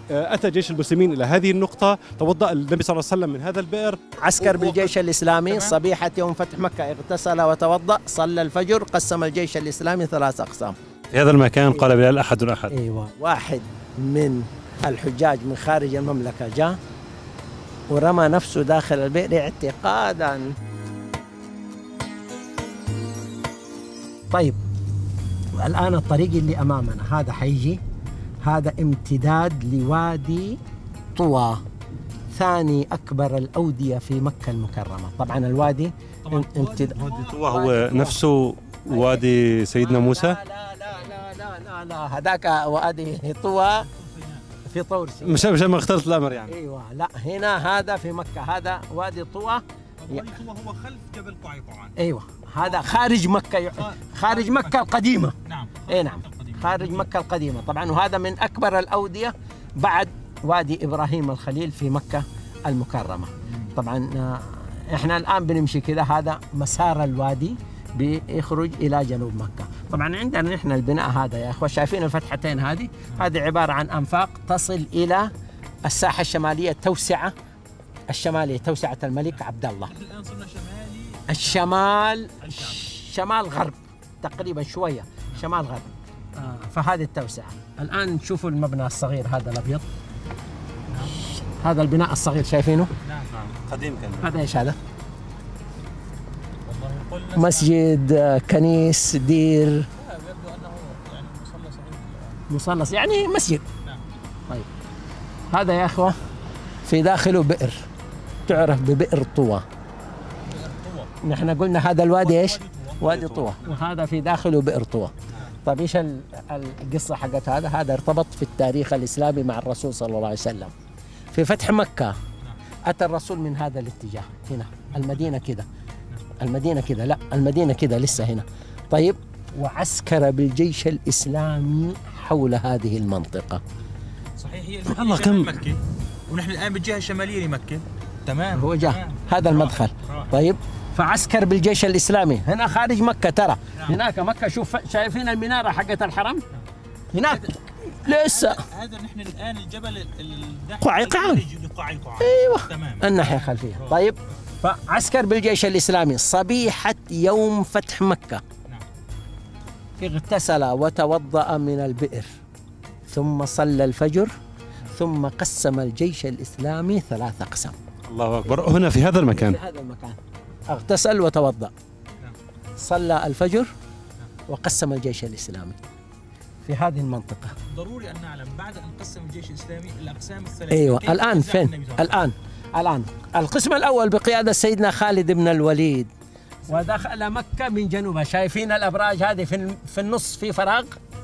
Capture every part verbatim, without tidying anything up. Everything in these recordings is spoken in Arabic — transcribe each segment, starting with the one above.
أتى جيش المسلمين إلى هذه النقطة، توضأ النبي صلى الله عليه وسلم من هذا البئر. عسكر بالجيش الإسلامي صبيحة يوم فتح مكة اغتسل وتوضأ، صلى الفجر، قسم الجيش الإسلامي ثلاث أقسام. في هذا المكان قال بلال أحد أحد. أيوة. واحد من الحجاج من خارج المملكة جاء ورمى نفسه داخل البئر اعتقادا. طيب الآن الطريق اللي أمامنا هذا حيجي، هذا امتداد لوادي طوى، ثاني أكبر الأودية في مكة المكرمة. طبعا الوادي امتداد وادي طوى هو نفسه وادي سيدنا موسى؟ لا لا لا لا لا, لا. هذاك وادي طوى في طور سيناء. مش مش ما اختلط الأمر يعني. أيوة، لا هنا هذا في مكة، هذا وادي طوى. وادي طوى هو خلف جبل قعيقاع. أيوة، هذا خارج مكة، خارج مكة القديمة. نعم. اي نعم، خارج مكة القديمة طبعا، وهذا من أكبر الأودية بعد وادي إبراهيم الخليل في مكة المكرمة. طبعا احنا الآن بنمشي كذا، هذا مسار الوادي بيخرج إلى جنوب مكة. طبعا عندنا نحن البناء هذا يا أخوة، شايفين الفتحتين هذه؟ هذه عبارة عن أنفاق تصل إلى الساحة الشمالية، التوسعة الشمالية، توسعة الملك عبد الله. الآن صرنا شمالي الشمال، شمال غرب تقريبا شوية، شمال غرب. آه فهذه التوسعة. الآن نشوفوا المبنى الصغير هذا الأبيض. نعم. هذا البناء الصغير شايفينه؟ نعم نعم. قديم كان. هذا إيش هذا؟ مسجد، آه، كنيس، دير. لا يبدو أنه يعني مصلى صغير. مصلى يعني مسجد. نعم. طيب هذا يا أخوة في داخله بئر تعرف ببئر طوى. بئر طوى. نحن قلنا هذا الوادي إيش؟ وادي وادي طوى، وهذا في داخله بئر طوى. طيب ايش القصه حقت هذا؟ هذا ارتبط في التاريخ الاسلامي مع الرسول صلى الله عليه وسلم. في فتح مكه اتى الرسول من هذا الاتجاه، هنا المدينه كذا، المدينه كذا، لا المدينه كذا لسه هنا. طيب وعسكر بالجيش الاسلامي حول هذه المنطقه. صحيح، هي الله كم مكه ونحن الان بالجهه الشماليه لمكه. تمام، هو جاء هذا المدخل. طيب فعسكر بالجيش الاسلامي هنا خارج مكه، ترى هناك مكه، شوف شايفين المناره حقت الحرم هناك لسه. هذا نحن الان الجبل قعيقاع. قعيقاع. ايوه تمام، الناحيه الخلفيه. طيب فعسكر بالجيش الاسلامي صبيحه يوم فتح مكه اغتسل وتوضأ من البئر، ثم صلى الفجر، ثم قسم الجيش الاسلامي ثلاث اقسام. الله أكبر. هنا في هذا المكان، في هذا المكان اغتسل وتوضأ، صلى الفجر، وقسم الجيش الإسلامي في هذه المنطقة. ضروري أن نعلم بعد أن قسم الجيش الإسلامي الأقسام الثلاثة. أيوة الآن فين؟ الآن الآن القسم الأول بقيادة سيدنا خالد بن الوليد، ودخل مكة من جنوبها. شايفين الأبراج هذه في في النص في فراغ،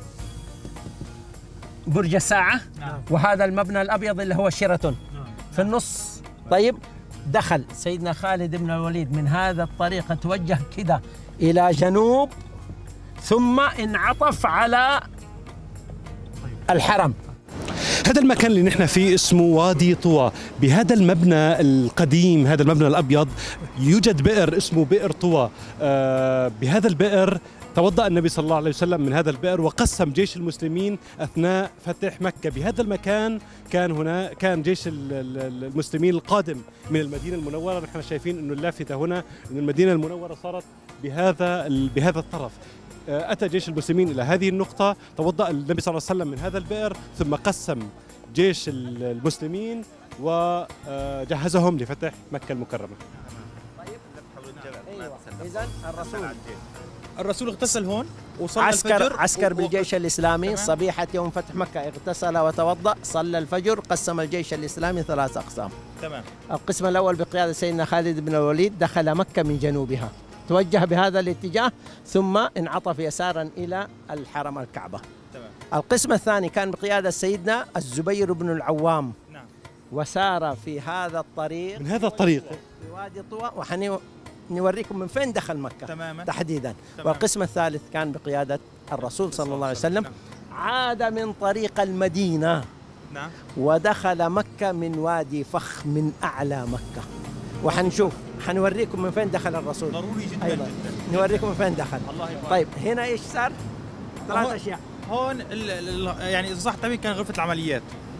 برج الساعة. نعم. وهذا المبنى الأبيض اللي هو شيراتون. نعم. في النص. طيب دخل سيدنا خالد بن الوليد من هذا الطريق، توجه كده إلى جنوب، ثم انعطف على الحرم. هذا المكان اللي نحن فيه اسمه وادي طوى. بهذا المبنى القديم، هذا المبنى الأبيض، يوجد بئر اسمه بئر طوى. آه بهذا البئر توضأ النبي صلى الله عليه وسلم من هذا البئر، وقسم جيش المسلمين أثناء فتح مكة. بهذا المكان كان هنا كان جيش المسلمين القادم من المدينة المنورة. نحن شايفين إنه اللافتة هنا إنه المدينة المنورة صارت بهذا بهذا الطرف. أتى جيش المسلمين إلى هذه النقطة، توضأ النبي صلى الله عليه وسلم من هذا البئر، ثم قسم جيش المسلمين وجهزهم لفتح مكة المكرمة. أيوة. إذن الرسول الرسول اغتسل هون وصلى عسكر الفجر. عسكر بالجيش الإسلامي. تمام. صبيحة يوم فتح مكة اغتسل وتوضأ، صلى الفجر، قسم الجيش الإسلامي ثلاث أقسام. تمام. القسم الأول بقيادة سيدنا خالد بن الوليد دخل مكة من جنوبها، توجه بهذا الاتجاه، ثم انعطف يسارا إلى الحرم الكعبة. تمام. القسم الثاني كان بقيادة سيدنا الزبير بن العوام. نعم. وسار في هذا الطريق، من هذا الطريق في وادي طوى، وحنوريكم من فين دخل مكة تماما تحديدا. تمام. والقسم الثالث كان بقيادة الرسول صلى الله عليه وسلم. نعم. عاد من طريق المدينة، نعم، ودخل مكة من وادي فخ من أعلى مكة. وحنشوف حنوريكم من فين دخل الرسول. ضروري جدا. أيضا جدا. نوريكم من فين دخل. الله يبارك. طيب هنا ايش صار؟ ثلاث هون- اشياء. هون ال ال يعني إذا صح التعبير كان غرفة العمليات.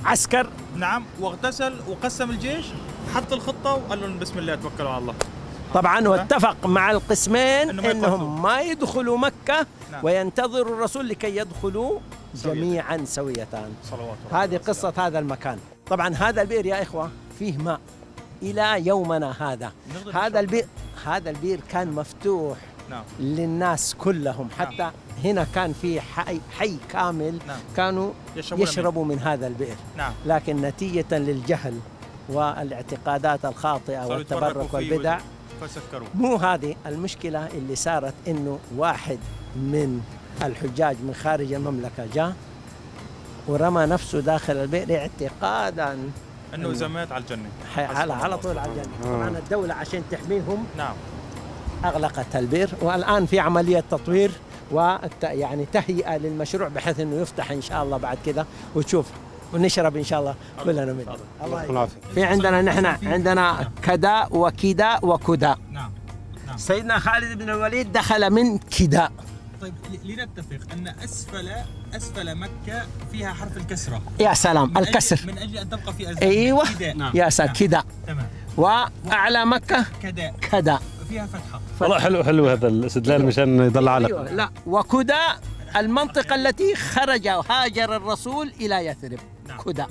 عسكر. نعم، واغتسل وقسم الجيش، حط الخطة وقال لهم بسم الله توكلوا على الله. طبعا واتفق مع القسمين إنهم ما انهم ما يدخلوا مكة نعم. وينتظروا الرسول لكي يدخلوا جميعا سويتان. صلوات الله. هذه قصة هذا المكان. طبعا هذا البئر يا إخوة فيه ماء إلى يومنا هذا. هذا البئر هذا البئر كان مفتوح نعم. للناس كلهم، حتى نعم. هنا كان في حي, حي كامل نعم. كانوا يشربوا من هذا البئر نعم. لكن نتيجة للجهل والاعتقادات الخاطئة والتبرك والبدع فسكروا. مو هذه المشكلة اللي صارت، إنه واحد من الحجاج من خارج المملكة جاء ورمى نفسه داخل البئر اعتقادا انه اذا مات على الجنه، على على طول على الجنه. طبعا الدوله عشان تحميهم نعم اغلقت البئر، والان في عمليه تطوير و يعني تهيئه للمشروع بحيث انه يفتح ان شاء الله بعد كذا وتشوف ونشرب ان شاء الله كلنا منه. الله يعافيك. في عندنا نحن عندنا كداء وكداء وكداء. نعم نعم. سيدنا خالد بن الوليد دخل من كداء. طيب لنتفق ان اسفل اسفل مكه فيها حرف الكسره. يا سلام، من الكسر أجل من اجل ان تبقى في أزمان. ايوه نعم. يا سلام كداء. تمام. واعلى مكه كداء. كداء فيها فتحه. والله حلو حلو هذا الاستدلال مشان يضل على. أيوة. لا وكداء المنطقه التي خرج وهاجر الرسول الى يثرب. نعم. كداء.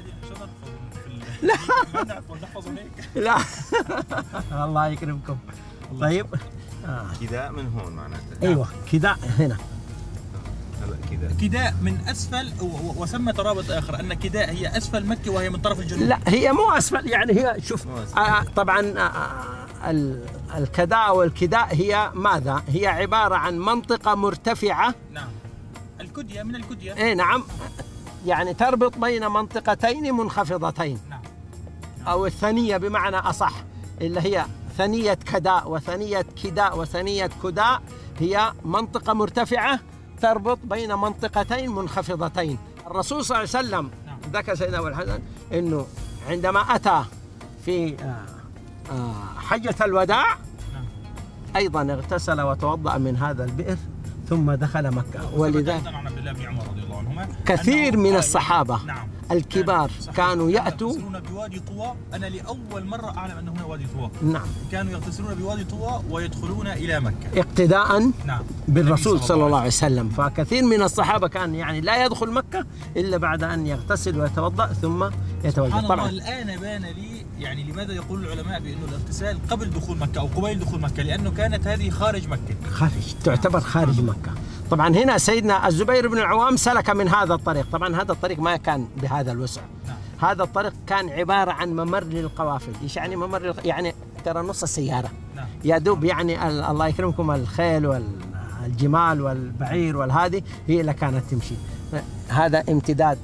لا ما نعرف نحفظ هيك. لا الله يكرمكم. طيب آه. كداء من هون معناته. ايوه كداء هنا. هلا كداء كداء من اسفل، وسمى ترابط اخر ان كداء هي اسفل مكه وهي من طرف الجنوب. لا هي مو اسفل، يعني هي شوف آه طبعا آه الكداء والكداء هي ماذا؟ هي عباره عن منطقه مرتفعه. نعم. الكديه من الكديه. اي نعم، يعني تربط بين منطقتين منخفضتين. نعم. او الثنيه بمعنى اصح، اللي هي ثنيه كداء وثنيه كداء وثنيه كداء، هي منطقه مرتفعه تربط بين منطقتين منخفضتين. الرسول صلى الله عليه وسلم نعم. ذكر سيدنا ابو الحسن انه عندما اتى في حجه الوداع نعم. ايضا اغتسل وتوضا من هذا البئر ثم دخل مكه. ولذا عن عبد الله بن عمر رضي الله عنهما كثير من الصحابه نعم. الكبار كانوا ياتوا يغتسلون بوادي طوى. انا لاول مره اعلم انه هنا وادي طوى. نعم. كانوا يغتسلون بوادي طوى ويدخلون الى مكه اقتداء نعم. بالرسول صلى الله عليه وسلم. فكثير من الصحابه كان يعني لا يدخل مكه الا بعد ان يغتسل ويتوضا ثم يتوجه. طبعا الان بان لي يعني لماذا يقول العلماء بانه الاغتسال قبل دخول مكه او قبيل دخول مكه، لانه كانت هذه خارج مكه. خارج تعتبر خارج مكه. طبعا هنا سيدنا الزبير بن العوام سلك من هذا الطريق. طبعا هذا الطريق ما كان بهذا الوسع. نعم. هذا الطريق كان عباره عن ممر للقوافل. ايش يعني ممر للق... يعني ترى نص السياره. نعم. يا دوب يعني ال... الله يكرمكم الخيل والجمال والبعير والهذه هي اللي كانت تمشي. هذا امتداد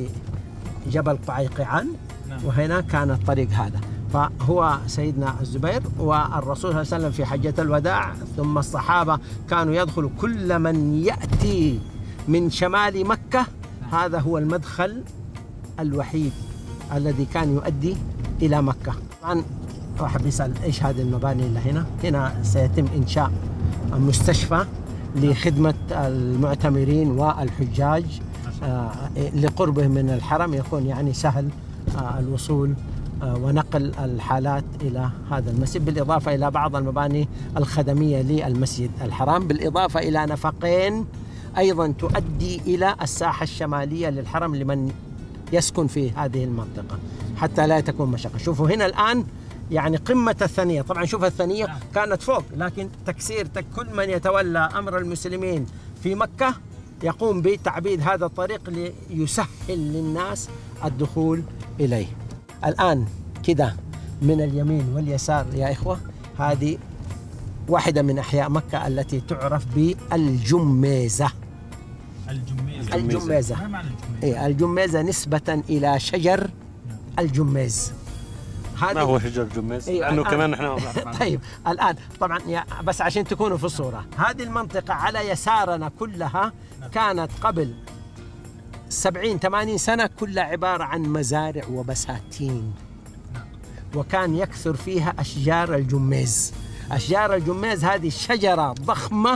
لجبل قعيقعان. نعم. وهنا كان الطريق هذا. فهو سيدنا الزبير والرسول صلى الله عليه وسلم في حجة الوداع، ثم الصحابة كانوا يدخلوا كل من يأتي من شمال مكة. هذا هو المدخل الوحيد الذي كان يؤدي إلى مكة. طبعا واحد يسأل إيش هذه المباني اللي هنا؟ هنا سيتم إنشاء مستشفى لخدمة المعتمرين والحجاج آه لقربه من الحرم، يكون يعني سهل آه الوصول ونقل الحالات إلى هذا المسجد، بالإضافة إلى بعض المباني الخدمية للمسجد الحرام، بالإضافة إلى نفقين أيضا تؤدي إلى الساحة الشمالية للحرم لمن يسكن في هذه المنطقة حتى لا تكون مشقة. شوفوا هنا الآن يعني قمة الثنية. طبعا شوف الثنية كانت فوق، لكن تكسير كل من يتولى أمر المسلمين في مكة يقوم بتعبيد هذا الطريق ليسهل للناس الدخول إليه. الآن كده من اليمين واليسار يا إخوة، هذه واحدة من أحياء مكة التي تعرف بالجميزة. الجميزة. الجميزة. ما معنى الجميزة؟ إيه الجميزة نسبة إلى شجر الجميز. ما هو شجر الجميز؟ إيه لأنه كمان نحن طيب الآن طبعا بس عشان تكونوا في الصورة، هذه المنطقة على يسارنا كلها كانت قبل سبعين ثمانين سنة كلها عبارة عن مزارع وبساتين، وكان يكثر فيها أشجار الجميز. أشجار الجميز هذه شجرة ضخمة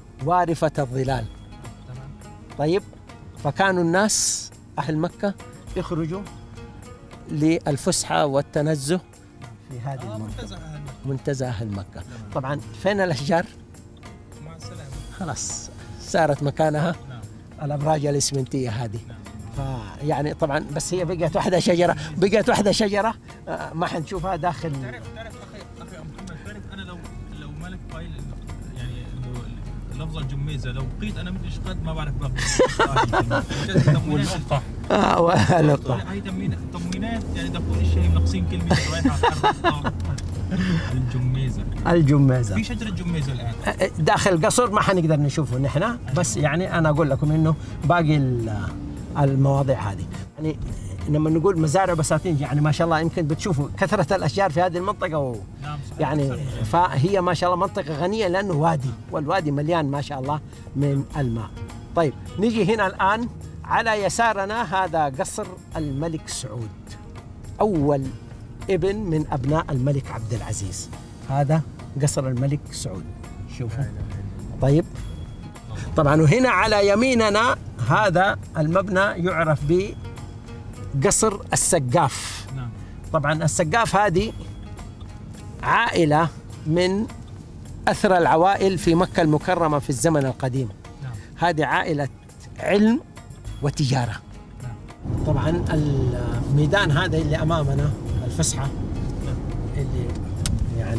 وارفة الظلال. طيب فكانوا الناس أهل مكة يخرجوا للفسحة والتنزه في هذه آه المنطقة، منتزه أهل مكة. منتزه أهل مكة. طبعا فين الأشجار؟ مع السلامة. خلاص صارت مكانها نعم. الأبراج الإسمنتية هذه. نعم. فيعني طبعا بس هي بقت واحدة شجرة، بقت واحدة شجرة آه، ما حنشوفها داخل. تعرف تعرف اخي اخي محمد، تعرف انا لو لو مالك قايل إنه يعني انه لفظ الجميزه لو بقيت انا مدري ايش قد ما بعرف باقي والنقطه اه والنقطة هاي تموين تموينات يعني دكتور الشيء منقصين كلمه رايحه الجميزه. الجميزة في شجره جميزه الان داخل القصر ما حنقدر نشوفه نحن، بس يعني انا اقول لكم انه باقي المواضيع هذه يعني لما نقول مزارع بساتين يعني ما شاء الله يمكن بتشوفوا كثرة الاشجار في هذه المنطقة و نعم صحيح. يعني فهي ما شاء الله منطقة غنية لانه وادي، والوادي مليان ما شاء الله من الماء. طيب نيجي هنا الان على يسارنا، هذا قصر الملك سعود، اول ابن من ابناء الملك عبد العزيز. هذا قصر الملك سعود شوفوا. طيب طبعا وهنا على يميننا هذا المبنى يعرف بقصر السقاف. نعم. طبعا السقاف هذه عائلة من أثرى العوائل في مكة المكرمة في الزمن القديم. نعم. هذه عائلة علم وتجارة. نعم. طبعا الميدان هذا اللي أمامنا الفسحة اللي يعني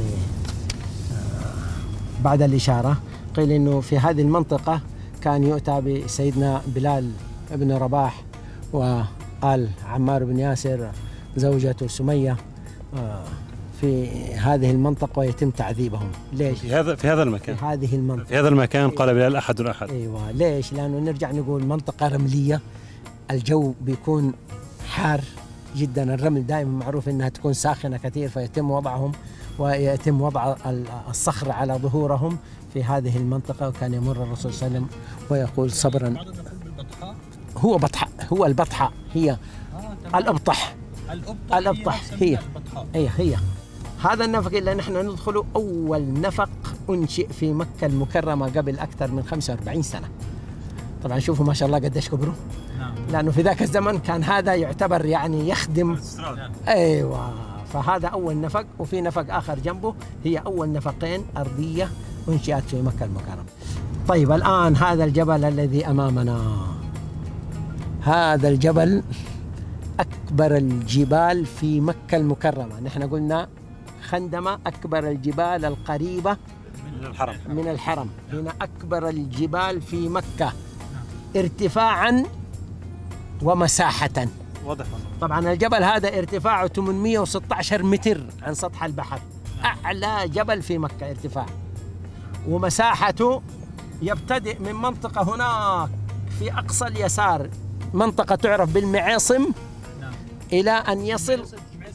آه بعد الإشارة قيل إنه في هذه المنطقة كان يؤتى بسيدنا بلال ابن رباح وآل عمار بن ياسر زوجته سمية آه في هذه المنطقة ويتم تعذيبهم. ليش؟ في هذا في هذا المكان في هذه المنطقة في هذا المكان قال بلال أحد أحد. أيوة. ليش؟ لأنه نرجع نقول منطقة رملية، الجو بيكون حار جدا، الرمل دائما معروف انها تكون ساخنه كثير، فيتم وضعهم ويتم وضع الصخر على ظهورهم في هذه المنطقه. وكان يمر الرسول صلى الله عليه وسلم ويقول صبرا. هو بطحاء، هو البطحاء هي آه الابطح الابطح الابطح هي هي هي هذا النفق اللي نحن ندخله اول نفق انشئ في مكه المكرمه قبل اكثر من خمسة وأربعين سنه. طبعا شوفوا ما شاء الله قديش كبروا. نعم. لأنه في ذاك الزمن كان هذا يعتبر يعني يخدم. أيوة. فهذا أول نفق، وفي نفق آخر جنبه، هي أول نفقين أرضية أنشئت في مكة المكرمة. طيب الآن هذا الجبل الذي أمامنا، هذا الجبل أكبر الجبال في مكة المكرمة. نحن قلنا خندمة أكبر الجبال القريبة من الحرم من الحرم، هنا أكبر الجبال في مكة ارتفاعا ومساحة. واضح. طبعا الجبل هذا ارتفاعه ثمانمئة وستة عشر متر عن سطح البحر، أعلى جبل في مكة ارتفاع، ومساحته يبتدئ من منطقة هناك في أقصى اليسار، منطقة تعرف بالمعاصم، إلى أن يصل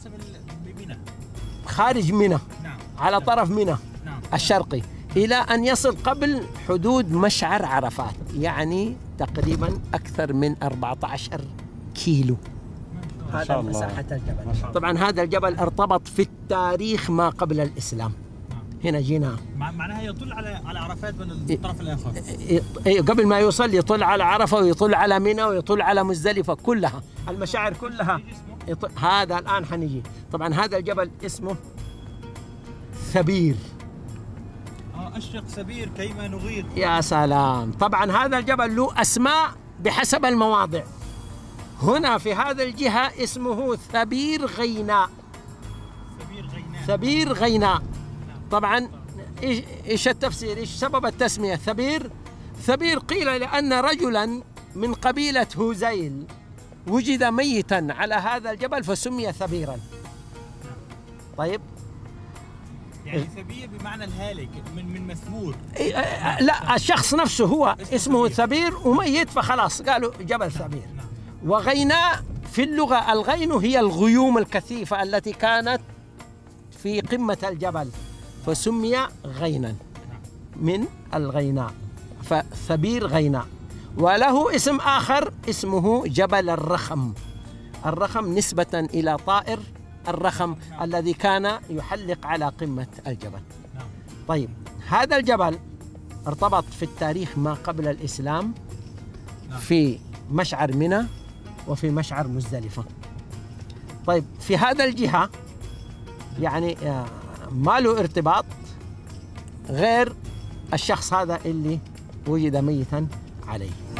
خارج منى على طرف منى الشرقي، إلى أن يصل قبل حدود مشعر عرفات، يعني تقريبا أكثر من أربعة عشر كيلو. هذا مساحة الجبل. طبعا هذا الجبل ارتبط في التاريخ ما قبل الإسلام. هنا جينا معناها يطل على على عرفات من الطرف الآخر. قبل ما يوصل يطل على عرفة ويطل على منى ويطل على مزدلفة، كلها المشاعر كلها. هذا الآن حنيجي. طبعا هذا الجبل اسمه ثبير. أشرق ثبير كيما نغير. يا سلام. طبعا هذا الجبل له أسماء بحسب المواضع. هنا في هذا الجهة اسمه ثبير غيناء. ثبير غيناء. ثبير غيناء. طبعا إيش إيش التفسير؟ إيش سبب التسمية ثبير؟ ثبير قيل لأن رجلا من قبيلة هوزيل وجد ميتا على هذا الجبل فسمي ثبيرا. طيب يعني ثبير بمعنى الهالك من من مثبور. لا، الشخص نفسه هو اسمه ثبير وميت فخلاص قالوا جبل ثبير. وغيناء في اللغة، الغين هي الغيوم الكثيفة التي كانت في قمة الجبل فسمي غينا من الغيناء، فثبير غيناء. وله اسم آخر اسمه جبل الرخم. الرخم نسبة إلى طائر الرخم الذي كان يحلق على قمة الجبل. طيب هذا الجبل ارتبط في التاريخ ما قبل الإسلام في مشعر منى وفي مشعر مزدلفة. طيب في هذا الجهة يعني ما له ارتباط غير الشخص هذا اللي وجد ميتا عليه.